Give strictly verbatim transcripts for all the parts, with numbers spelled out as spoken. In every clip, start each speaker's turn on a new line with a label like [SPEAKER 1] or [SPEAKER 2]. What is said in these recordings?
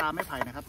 [SPEAKER 1] ตาไม้ไผ่นะครับ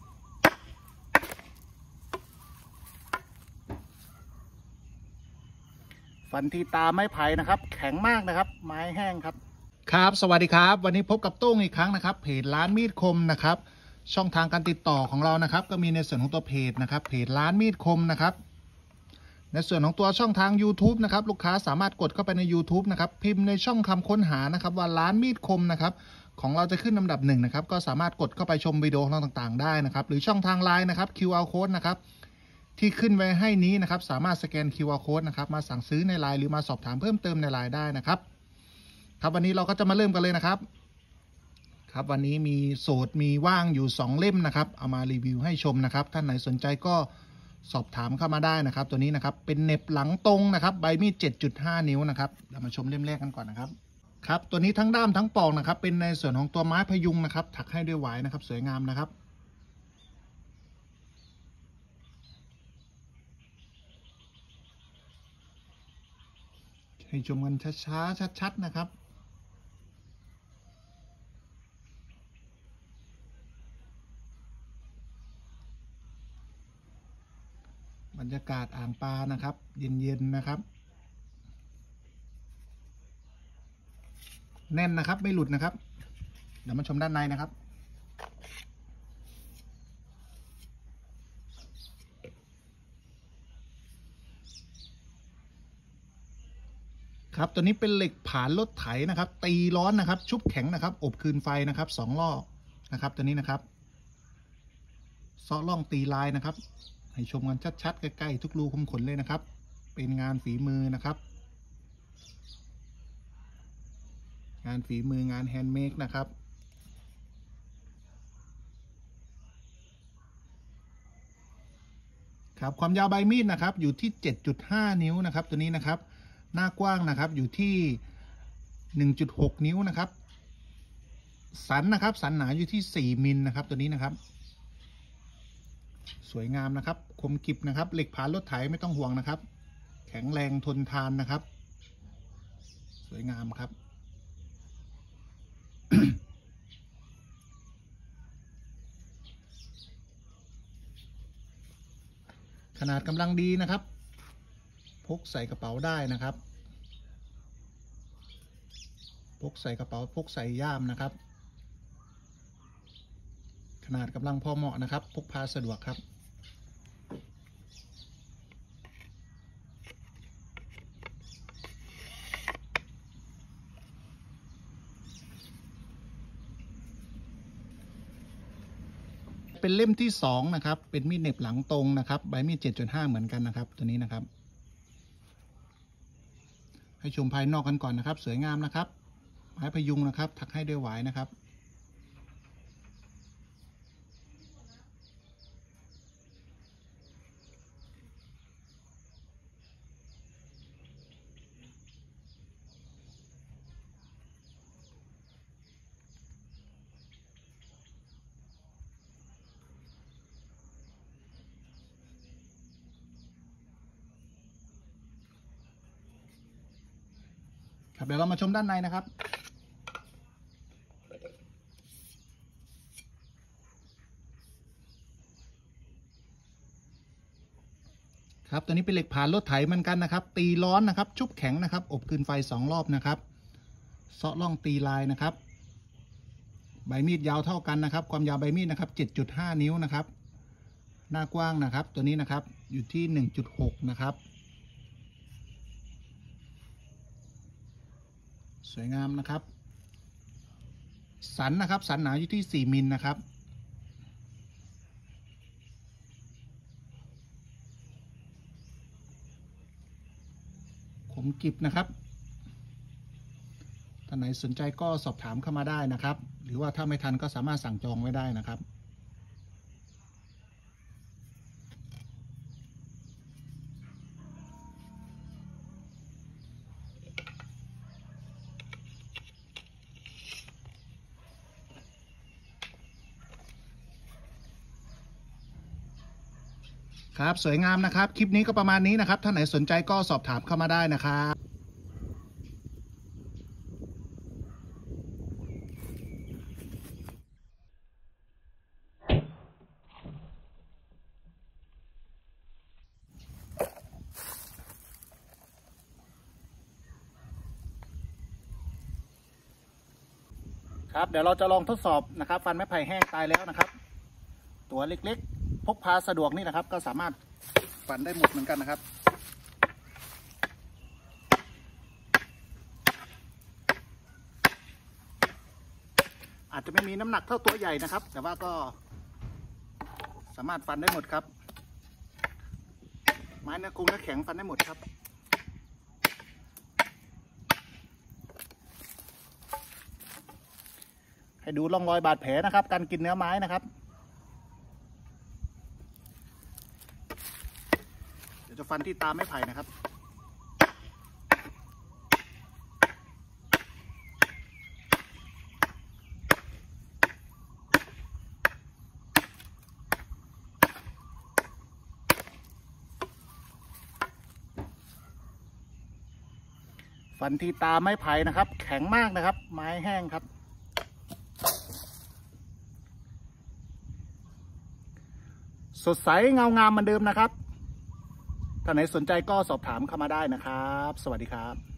[SPEAKER 1] ฟันที่ตาไม้ไผ่นะครับแข็งมากนะครับไม้แห้งครับครับสวัสดีครับวันนี้พบกับโต้งอีกครั้งนะครับเพจร้านมีดคมนะครับช่องทางการติดต่อของเรานะครับก็มีในส่วนของตัวเพจนะครับเพจร้านมีดคมนะครับในส่วนของตัวช่องทาง YouTube นะครับลูกค้าสามารถกดเข้าไปใน YouTube นะครับพิมพ์ในช่องคำค้นหานะครับว่าร้านมีดคมนะครับของเราจะขึ้นลำดับหนึ่งนะครับก็สามารถกดเข้าไปชมวิดีโอของเราต่างๆได้นะครับหรือช่องทาง ไลน์ นะครับ คิว อาร์ Code นะครับที่ขึ้นไว้ให้นี้นะครับสามารถสแกน คิว อาร์ Code นะครับมาสั่งซื้อใน ไลน์ หรือมาสอบถามเพิ่มเติมใน ไลน์ ได้นะครับครับวันนี้เราก็จะมาเริ่มกันเลยนะครับครับวันนี้มีโสดมีว่างอยู่สองเล่มนะครับเอามารีวิวให้ชมนะครับท่านไหนสนใจก็สอบถามเข้ามาได้นะครับตัวนี้นะครับเป็นเน็บหลังตรงนะครับใบมีด เจ็ดจุดห้า นิ้วนะครับเรามาชมเล่มแรกกันก่อนนะครับครับตัวนี้ทั้งด้ามทั้งปอกนะครับเป็นในส่วนของตัวไม้พยุงนะครับถักให้ด้วยหวายนะครับสวยงามนะครับให้ชมกันช้าๆชัดๆนะครับบรรยากาศอ่างปลานะครับเย็นๆนะครับแน่นนะครับไม่หลุดนะครับเดี๋ยวมาชมด้านในนะครับครับตัวนี้เป็นเหล็กผานรถไถนะครับตีร้อนนะครับชุบแข็งนะครับอบคืนไฟนะครับสองรอบนะครับตัวนี้นะครับซ้อล่องตีลายนะครับให้ชมกันชัดๆใกล้ๆทุกรูขุมขนเลยนะครับเป็นงานฝีมือนะครับงานฝีมืองานแฮนด์เมดนะครับครับความยาวใบมีดนะครับอยู่ที่ เจ็ดจุดห้า นิ้วนะครับตัวนี้นะครับหน้ากว้างนะครับอยู่ที่ หนึ่งจุดหก นิ้วนะครับสันนะครับสันหนาอยู่ที่สี่มิลนะครับตัวนี้นะครับสวยงามนะครับคมกริบนะครับเหล็กผานรถไถไม่ต้องห่วงนะครับแข็งแรงทนทานนะครับสวยงามครับ ขนาดกำลังดีนะครับพกใส่กระเป๋าได้นะครับพกใส่กระเป๋าพกใส่ย่ามนะครับขนาดกำลังพอเหมาะนะครับพกพาสะดวกครับเป็นเล่มที่สองนะครับเป็นมีดเหน็บหลังตรงนะครับใบมีด เจ็ดจุดห้า เหมือนกันนะครับตัวนี้นะครับให้ชมภายนอกกันก่อนนะครับสวยงามนะครับไม้พยุงนะครับถักให้ด้วยหวายนะครับครับเดี๋ยวเรามาชมด้านในนะครับครับตัวนี้เป็นเหล็กผานรถไถเหมือนกันนะครับตีร้อนนะครับชุบแข็งนะครับอบคืนไฟสองรอบนะครับเซาะล่องตีลายนะครับใบมีดยาวเท่ากันนะครับความยาวใบมีดนะครับ เจ็ดจุดห้า นิ้วนะครับหน้ากว้างนะครับตัวนี้นะครับอยู่ที่ หนึ่งจุดหก นะครับสวยงามนะครับสันนะครับสันหนาอยู่ที่สี่มิลนะครับคมกริบนะครับท่านไหนสนใจก็สอบถามเข้ามาได้นะครับหรือว่าถ้าไม่ทันก็สามารถสั่งจองไว้ได้นะครับครับสวยงามนะครับคลิปนี้ก็ประมาณนี้นะครับท่านไหนสนใจก็สอบถามเข้ามาได้นะครับครับเดี๋ยวเราจะลองทดสอบนะครับฟันไม้ไผ่แห้งตายแล้วนะครับตัวเล็กๆพกพาสะดวกนี่นะครับก็สามารถฟันได้หมดเหมือนกันนะครับอาจจะไม่มีน้ำหนักเท่าตัวใหญ่นะครับแต่ว่าก็สามารถฟันได้หมดครับไม้เนื้อคงเนื้อแข็งฟันได้หมดครับให้ดูร่องรอยบาดแผลนะครับการกินเนื้อไม้นะครับเดี๋ยวจะฟันที่ตาไม้ไผ่นะครับฟันที่ตาไม้ไผ่นะครับแข็งมากนะครับไม้แห้งครับสดใสเงางามเหมือนเดิมนะครับท่านไหนสนใจก็สอบถามเข้ามาได้นะครับสวัสดีครับ